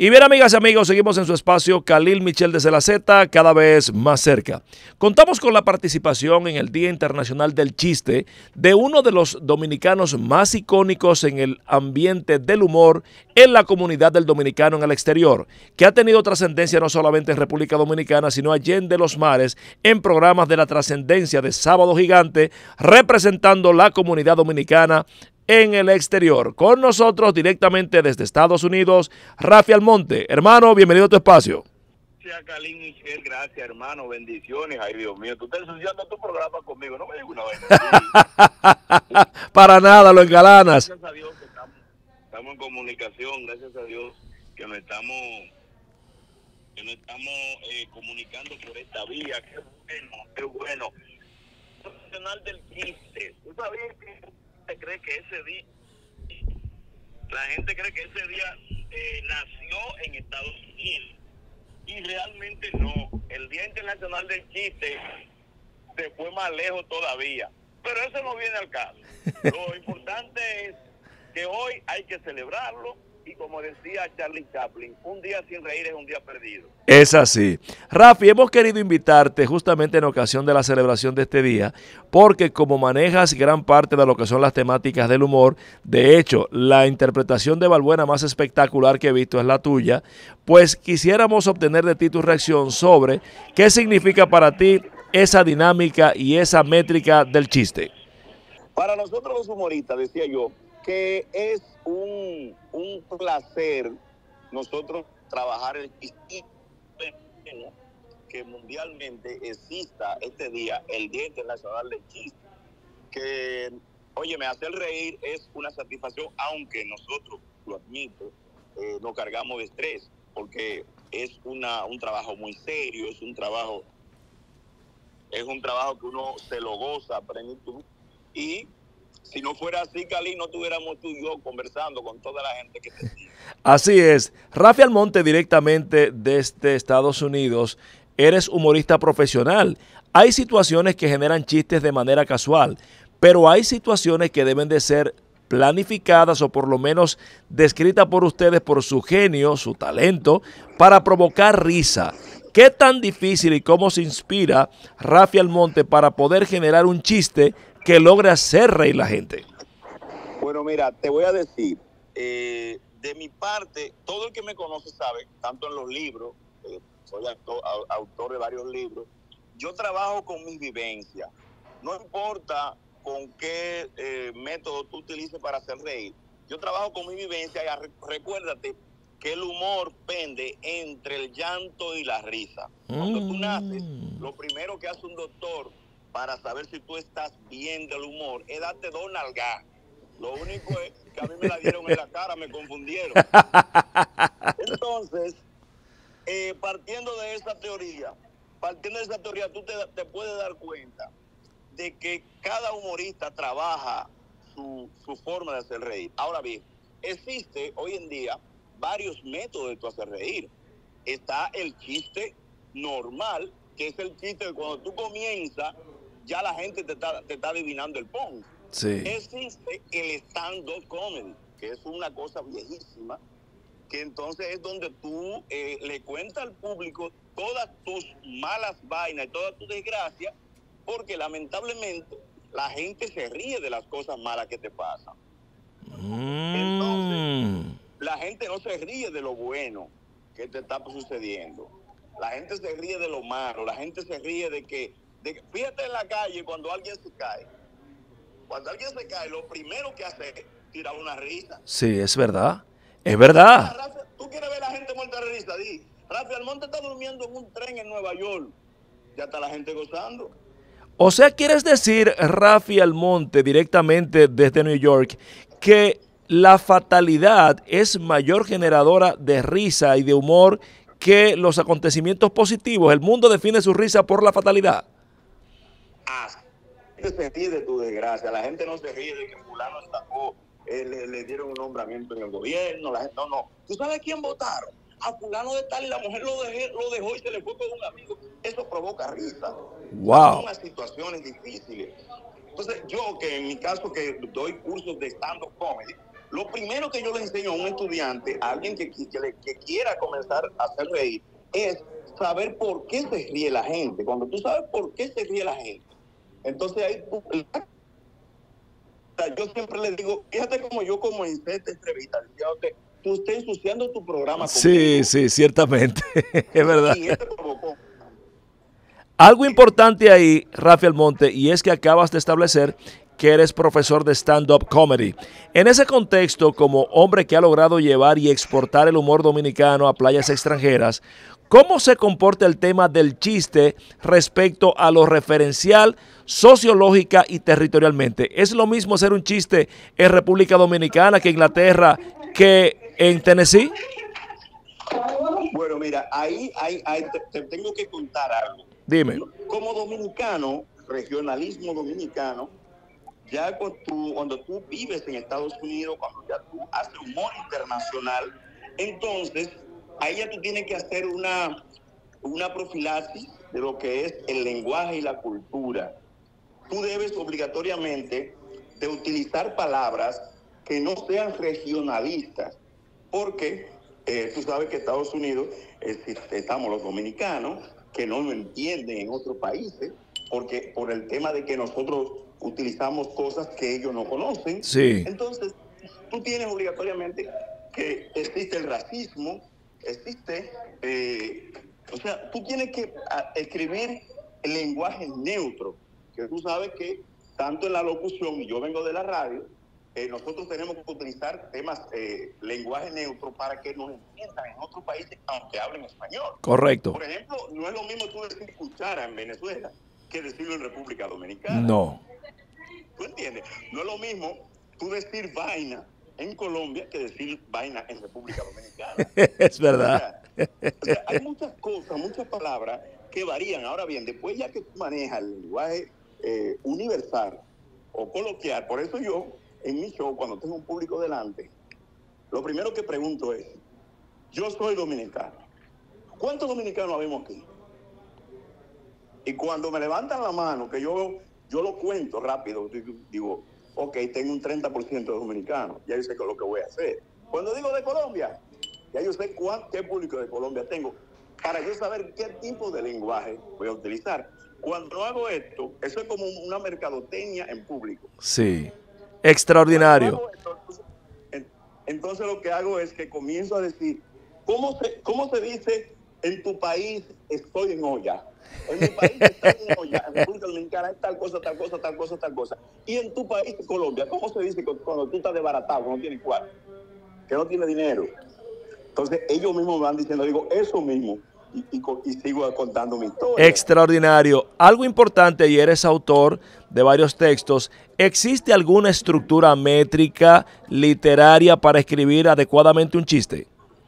Y bien, amigas y amigos, seguimos en su espacio Khalil Michel desde la Z, cada vez más cerca. Contamos con la participación en el Día Internacional del Chiste de uno de los dominicanos más icónicos en el ambiente del humor en la comunidad del dominicano en el exterior, que ha tenido trascendencia no solamente en República Dominicana, sino allende los mares en programas de la trascendencia de Sábado Gigante, representando la comunidad dominicana en el exterior. Con nosotros directamente desde Estados Unidos, Rafi Almonte. Hermano, bienvenido a tu espacio. Gracias, Khalil Michel, gracias, hermano, bendiciones. Ay, Dios mío, tú estás ensuciando tu programa conmigo, no me digas una vez. Para nada, lo engalanas. Gracias a Dios que estamos en comunicación, gracias a Dios que nos estamos comunicando por esta vía. Qué bueno, qué bueno. Nacional del Chiste. ¿Tú sabías que la gente cree que ese día nació en Estados Unidos? Y realmente no. El Día Internacional del Chiste se fue más lejos todavía. Pero eso no viene al caso. Lo importante es que hoy hay que celebrarlo. Y como decía Charlie Chaplin, un día sin reír es un día perdido. Es así. Rafi, hemos querido invitarte justamente en ocasión de la celebración de este día, porque como manejas gran parte de lo que son las temáticas del humor, de hecho, la interpretación de Balbuena más espectacular que he visto es la tuya, pues quisiéramos obtener de ti tu reacción sobre qué significa para ti esa dinámica y esa métrica del chiste. Para nosotros los humoristas, decía yo, que es un placer nosotros trabajar el chiste, que mundialmente exista este día, el Día Internacional del Chiste, que, oye, me hacer reír es una satisfacción, aunque nosotros, lo admito, nos cargamos de estrés, porque es un trabajo muy serio, es un trabajo que uno se lo goza a plenitud, y si no fuera así, Cali, no tuviéramos tú y yo conversando con toda la gente que te sigue. Así es. Rafi Almonte, directamente desde Estados Unidos, eres humorista profesional. Hay situaciones que generan chistes de manera casual, pero hay situaciones que deben de ser planificadas o por lo menos descritas por ustedes por su genio, su talento, para provocar risa. ¿Qué tan difícil y cómo se inspira Rafi Almonte para poder generar un chiste que logre hacer reír la gente? Bueno, mira, te voy a decir, de mi parte, todo el que me conoce sabe, tanto en los libros, soy autor de varios libros, yo trabajo con mis vivencias. No importa con qué método tú utilices para hacer reír. Yo trabajo con mi vivencia y recuérdate que el humor pende entre el llanto y la risa. Cuando tú naces, lo primero que hace un doctor para saber si tú estás bien del humor es darte 2 nalgas. Lo único es que a mí me la dieron en la cara, me confundieron. Entonces, partiendo de esa teoría, tú te puedes dar cuenta de que cada humorista trabaja su forma de hacer reír. Ahora bien, existe hoy en día varios métodos de tu hacer reír. Está el chiste normal, que es el chiste que cuando tú comienzas, ya la gente te está adivinando el punch. Sí. Existe el stand-up comedy, que es una cosa viejísima, que entonces es donde tú le cuentas al público todas tus malas vainas y todas tus desgracias, porque lamentablemente la gente se ríe de las cosas malas que te pasan. Entonces, la gente no se ríe de lo bueno que te está sucediendo. La gente se ríe de lo malo, la gente se ríe de que fíjate en la calle cuando alguien se cae. Cuando alguien se cae, lo primero que hace es tirar una risa. Sí, es verdad. Es verdad. Rafi, tú quieres ver a la gente muerta de risa. Rafi Almonte está durmiendo en un tren en Nueva York. Ya está la gente gozando. O sea, ¿quieres decir, Rafi Almonte, directamente desde New York, que la fatalidad es mayor generadora de risa y de humor que los acontecimientos positivos? ¿El mundo define su risa por la fatalidad? La gente se ríe de tu desgracia, la gente no se ríe de que fulano estafó, le dieron un nombramiento en el gobierno, la gente no. ¿Tú sabes quién votaron? A fulano de tal y la mujer lo dejó y se le fue con un amigo. Eso provoca risa. Wow. Son unas situaciones difíciles. Entonces yo, que en mi caso que doy cursos de stand-up comedy, Lo primero que yo le enseño a un estudiante, a alguien que quiera comenzar a hacer reír, es saber por qué se ríe la gente. Cuando tú sabes por qué se ríe la gente, entonces ahí yo siempre les digo, fíjate como yo comencé esta entrevista, diciéndote, tú estás ensuciando tu programa Sí, conmigo. sí, ciertamente, es verdad. Y esto provocó. Algo importante ahí, Rafi Almonte, y es que acabas de establecer que eres profesor de stand-up comedy. En ese contexto, como hombre que ha logrado llevar y exportar el humor dominicano a playas extranjeras, ¿cómo se comporta el tema del chiste respecto a lo referencial, sociológica y territorialmente? ¿Es lo mismo hacer un chiste en República Dominicana que en Inglaterra que en Tennessee? Bueno, mira, ahí te tengo que contar algo. Dime. Como dominicano, regionalismo dominicano, ya cuando tú vives en Estados Unidos, cuando ya tú haces humor internacional, entonces ahí ya tú tienes que hacer una profilaxis de lo que es el lenguaje y la cultura. Tú debes obligatoriamente de utilizar palabras que no sean regionalistas, porque tú sabes que Estados Unidos, estamos los dominicanos, que no lo entienden en otros países, porque por el tema de que nosotros utilizamos cosas que ellos no conocen. Sí. Entonces, tú tienes obligatoriamente que existe el racismo, existe, o sea, tú tienes que escribir el lenguaje neutro, que tú sabes que tanto en la locución, y yo vengo de la radio, nosotros tenemos que utilizar temas, lenguaje neutro para que nos entiendan en otros países, aunque hablen español. Correcto. Por ejemplo, no es lo mismo tú decir cuchara en Venezuela que decirlo en República Dominicana. No. ¿Tú entiendes? No es lo mismo tú decir vaina en Colombia que decir vaina en República Dominicana. Es verdad. O sea, hay muchas cosas, muchas palabras que varían. Ahora bien, después ya que tú manejas el lenguaje universal o coloquial, por eso yo en mi show, cuando tengo un público delante, lo primero que pregunto es, yo soy dominicano. ¿Cuántos dominicanos habemos aquí? Y cuando me levantan la mano, que yo lo cuento rápido, digo, ok, tengo un 30% de dominicanos, ya yo sé lo que voy a hacer. Cuando digo de Colombia, ya yo sé qué público de Colombia tengo, para yo saber qué tipo de lenguaje voy a utilizar. Cuando hago esto, eso es como una mercadotecnia en público. Sí, extraordinario. Entonces lo que hago es que comienzo a decir, ¿cómo se dice en tu país estoy en olla? En mi país estoy en olla, en República Dominicana es tal cosa, tal cosa, tal cosa, tal cosa. Y en tu país, Colombia, ¿cómo se dice cuando tú estás desbaratado, que no tienes cuarto, que no tienes dinero? Entonces ellos mismos me van diciendo, digo, eso mismo. Y sigo contando mi historia. Extraordinario. Algo importante, y eres autor de varios textos, ¿existe alguna estructura métrica, literaria para escribir adecuadamente un chiste?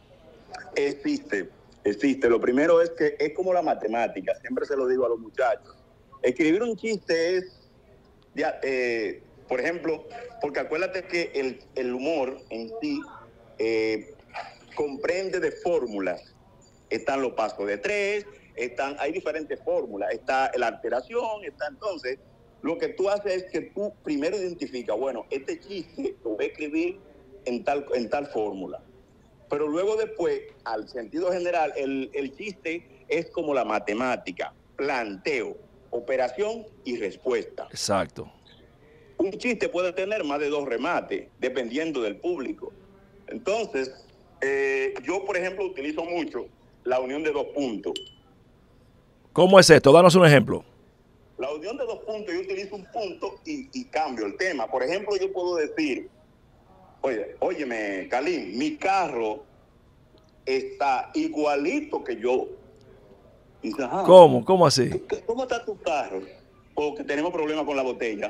Existe. Lo primero es que es como la matemática, siempre se lo digo a los muchachos. Escribir un chiste es, por ejemplo, porque acuérdate que el humor en sí comprende de fórmulas. Están los pasos de 3, hay diferentes fórmulas, está la alteración, entonces, lo que tú haces es que tú primero identificas, bueno, este chiste lo voy a escribir en tal fórmula. Pero luego después, al sentido general, el chiste es como la matemática, planteo, operación y respuesta. Exacto. Un chiste puede tener más de 2 remates, dependiendo del público. Entonces, yo, por ejemplo, utilizo mucho la unión de 2 puntos. ¿Cómo es esto? Danos un ejemplo. La unión de 2 puntos, yo utilizo un punto y cambio el tema. Por ejemplo, yo puedo decir, óyeme, Kalin, mi carro está igualito que yo. Dice, ¿Cómo? ¿Cómo así? ¿Cómo está tu carro? Porque tenemos problemas con la botella.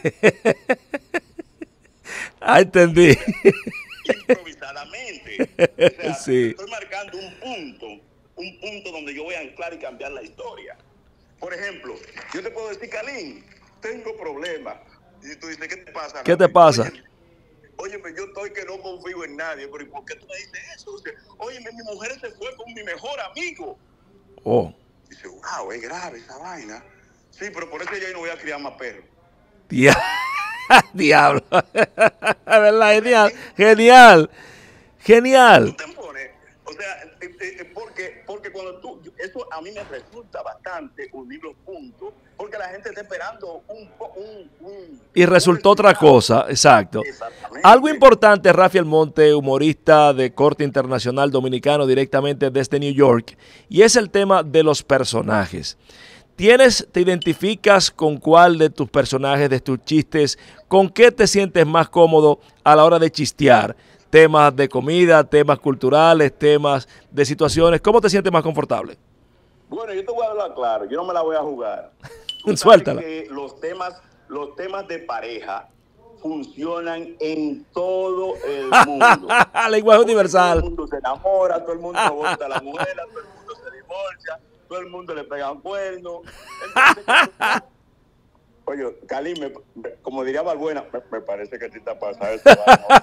Ah, entendí. Improvisadamente. O sea, sí. Estoy marcando un punto donde yo voy a anclar y cambiar la historia. Por ejemplo, yo te puedo decir, Kalin, tengo problemas. Y tú dices, ¿qué te pasa? ¿Qué te pasa? Óyeme, yo estoy que no confío en nadie, pero ¿y por qué tú me dices eso? Óyeme, mi mujer se fue con mi mejor amigo. Oh. Dice, wow, es grave esa vaina. Sí, pero por eso yo no voy a criar más perros. Yeah. Diablo. ¿Verdad? Genial, genial, genial. Tú te pones, o sea, porque cuando eso a mí me resulta bastante unir los puntos, porque la gente está esperando y resultó otra cosa, exacto. Exactamente. Algo importante, Rafi Almonte, humorista de corte internacional dominicano directamente desde New York, y es el tema de los personajes. ¿Te identificas con cuál de tus personajes, de tus chistes? ¿Con qué te sientes más cómodo a la hora de chistear? Temas de comida, temas culturales, temas de situaciones. ¿Cómo te sientes más confortable? Bueno, yo te voy a hablar claro, yo no me la voy a jugar. Suéltala. Que los temas de pareja funcionan en todo el mundo. Lenguaje universal. Todo el mundo se enamora, todo el mundo vota a la mujer, todo el mundo se divorcia, todo el mundo le pega un cuerno. Entonces, oye, Cali, como diría Balbuena, me parece que a ti te pasa eso.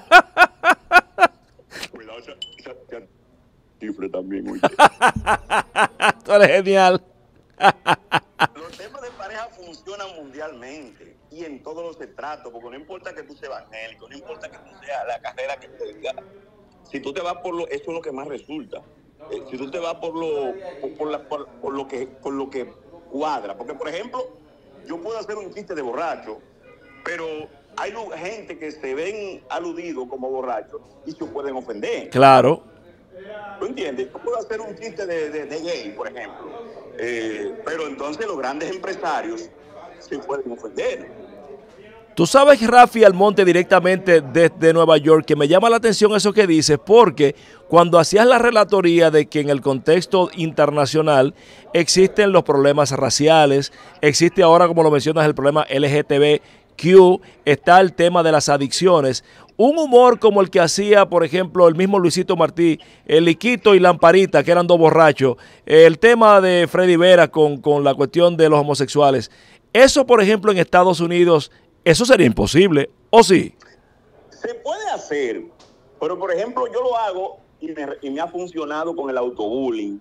Cuidado, chifre también, oye. Tú eres genial. Los temas de pareja funcionan mundialmente y en todos los estratos, porque no importa que tú seas evangélico, no importa que tú seas la carrera que te diga. Si tú te vas eso es lo que más resulta. Si tú te vas por lo que cuadra, porque por ejemplo, yo puedo hacer un chiste de borracho, pero hay gente que se ven aludidos como borrachos y se pueden ofender. Claro. ¿Tú entiendes? Yo puedo hacer un chiste de gay, por ejemplo, pero entonces los grandes empresarios se pueden ofender. Tú sabes, Rafi Almonte, directamente desde Nueva York, que me llama la atención eso que dices, porque cuando hacías la relatoría de que en el contexto internacional existen los problemas raciales, existe ahora, como lo mencionas, el problema LGTBQ, está el tema de las adicciones. Un humor como el que hacía, por ejemplo, el mismo Luisito Martí, el Liquito y Lamparita, que eran dos borrachos, el tema de Freddy Vera con la cuestión de los homosexuales. Eso, por ejemplo, en Estados Unidos, eso sería imposible, ¿o sí? Se puede hacer, pero por ejemplo, yo lo hago y me ha funcionado con el autobullying.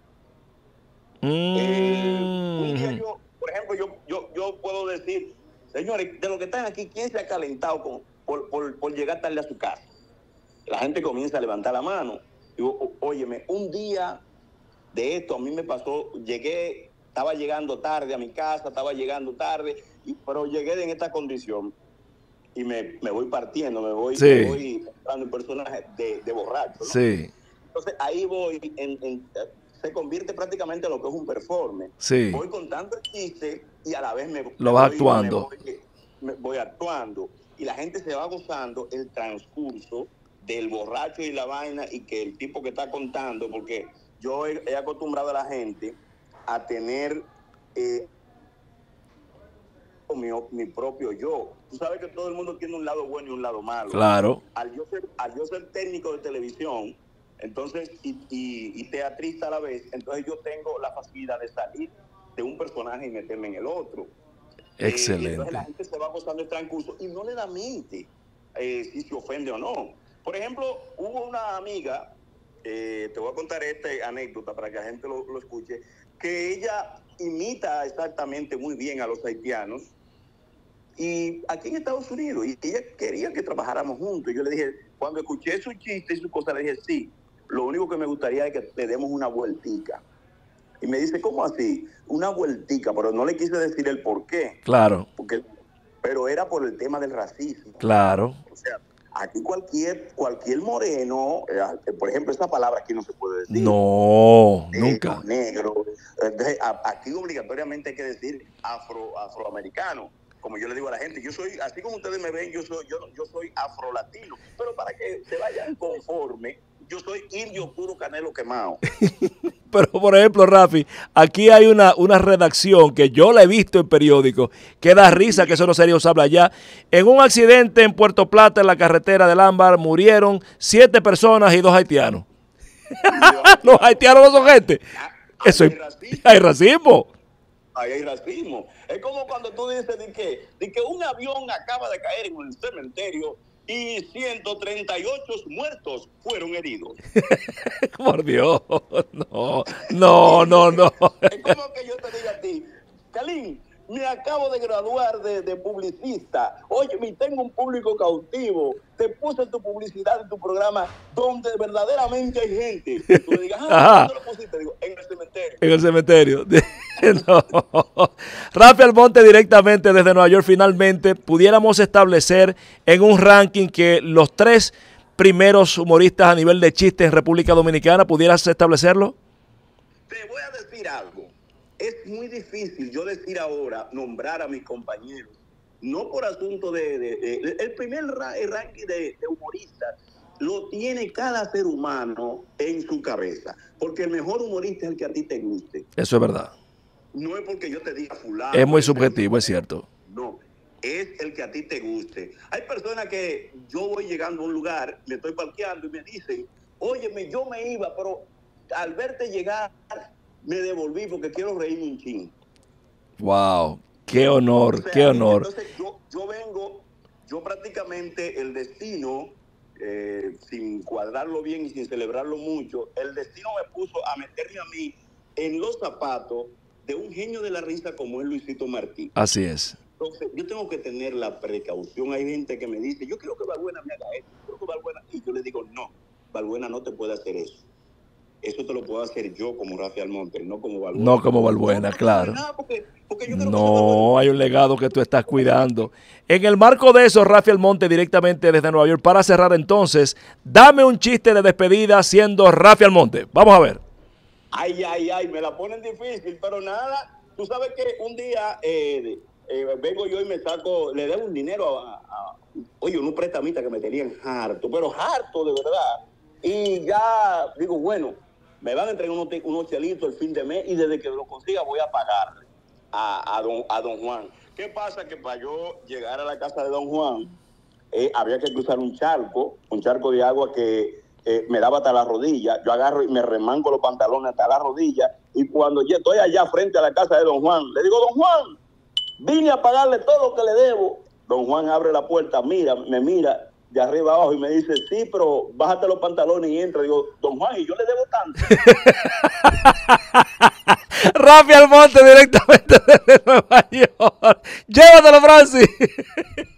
Un día por ejemplo, yo puedo decir, señores, de los que están aquí, ¿quién se ha calentado por llegar tarde a su casa? La gente comienza a levantar la mano. Digo, óyeme, un día de esto a mí me pasó, estaba llegando tarde a mi casa, pero llegué en esta condición y me voy partiendo, me voy entrando en personajes de borracho, ¿no? Sí. Entonces ahí voy, se convierte prácticamente en lo que es un performance. Sí. Voy contando el chiste y a la vez lo vas actuando. Voy actuando y la gente se va gozando el transcurso del borracho y la vaina y que el tipo que está contando, porque yo he acostumbrado a la gente a tener mi propio yo. Tú sabes que todo el mundo tiene un lado bueno y un lado malo. Claro. Al yo ser técnico de televisión, entonces, y teatrista a la vez, entonces yo tengo la facilidad de salir de un personaje y meterme en el otro. Excelente. Entonces la gente se va gozando el transcurso y no le da mente si se ofende o no. Por ejemplo, hubo una amiga, te voy a contar esta anécdota para que la gente lo escuche, que ella imita exactamente muy bien a los haitianos y aquí en Estados Unidos, y ella quería que trabajáramos juntos. Y yo le dije, cuando escuché su chiste y su cosa, le dije, sí, lo único que me gustaría es que le demos una vueltica. Y me dice, ¿cómo así? Una vueltica, pero no le quise decir el por qué. Claro. Pero era por el tema del racismo. Claro. O sea, aquí cualquier moreno, por ejemplo, esa palabra aquí no se puede decir. No, nunca. Negro. Entonces, aquí obligatoriamente hay que decir afroamericano. Como yo le digo a la gente, yo soy, así como ustedes me ven, yo soy afrolatino. Pero para que se vayan conforme, yo soy indio puro canelo quemado. Pero, por ejemplo, Rafi, aquí hay una redacción que yo la he visto en periódicos, que da risa, que eso no sería usable allá. En un accidente en Puerto Plata, en la carretera del Ámbar, murieron 7 personas y 2 haitianos. Los haitianos no son gente. Eso hay racismo. Ahí hay racismo. Es como cuando tú dices de que un avión acaba de caer en un cementerio y 138 muertos fueron heridos. Por Dios, no. Es como que yo te diga a ti, Calín, Me acabo de graduar de publicista. Oye, me tengo un público cautivo. Te puse tu publicidad en tu programa donde verdaderamente hay gente. Y tú le digas, ¿dónde lo pusiste? Digo, en el cementerio. En el cementerio. No. Rafi Almonte, directamente desde Nueva York, finalmente pudiéramos establecer en un ranking que los 3 primeros humoristas a nivel de chistes en República Dominicana, ¿pudieras establecerlo? Te voy a decir algo. Es muy difícil yo decir ahora, nombrar a mis compañeros, no por asunto el primer ranking de humoristas lo tiene cada ser humano en su cabeza, porque el mejor humorista es el que a ti te guste. Eso es verdad. No es porque yo te diga fulano. Es muy subjetivo, es cierto. No, es el que a ti te guste. Hay personas que yo voy llegando a un lugar, me estoy parqueando y me dicen, óyeme, yo me iba, pero al verte llegar me devolví porque quiero reírme un chin. Wow, qué honor, o sea, qué honor. Entonces yo prácticamente el destino, sin cuadrarlo bien y sin celebrarlo mucho, el destino me puso a meterme a mí en los zapatos de un genio de la risa como es Luisito Martí. Así es. Entonces yo tengo que tener la precaución. Hay gente que me dice, yo quiero que Balbuena me haga esto, yo quiero que Balbuena, y yo le digo, no, Balbuena no te puede hacer eso. Eso te lo puedo hacer yo como Rafi Almonte, no como Balbuena. No como Balbuena, claro. Porque yo no, hay un legado que tú estás cuidando. En el marco de eso, Rafi Almonte, directamente desde Nueva York, para cerrar entonces, dame un chiste de despedida siendo Rafi Almonte. Vamos a ver. Ay, me la ponen difícil, pero nada. Tú sabes que un día vengo yo y me saco, le debo un dinero oye, unos prestamistas que me tenían harto, pero harto de verdad. Y ya digo, bueno, me van a entregar unos chelitos el fin de mes y desde que lo consiga voy a pagarle a don Juan. ¿Qué pasa? Que para yo llegar a la casa de don Juan había que cruzar un charco de agua que me daba hasta la rodilla. Yo agarro y me remango los pantalones hasta la rodilla y cuando ya estoy allá frente a la casa de don Juan, le digo, don Juan, vine a pagarle todo lo que le debo. Don Juan abre la puerta, me mira de arriba abajo y me dice, sí, pero bájate los pantalones y entra. Digo, don Juan, y yo le debo tanto. Rafi Almonte, directamente desde Nueva York. Llévatelo, Francis.